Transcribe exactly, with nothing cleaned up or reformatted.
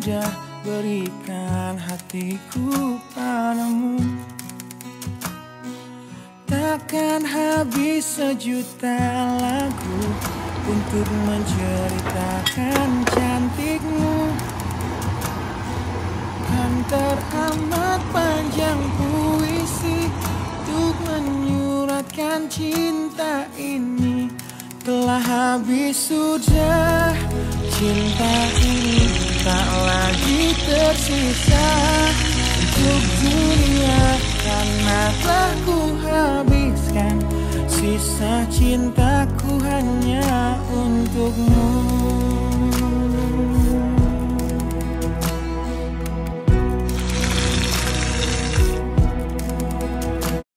sudah berikan hatiku padamu. Takkan habis sejuta lagu untuk menceritakan cantikmu. Kan teramat panjang puisi untuk menyuratkan cinta ini. Telah habis sudah cinta ini, tak lagi tersisa untuk dunia, karena telah ku habiskan sisa cintaku hanya untukmu.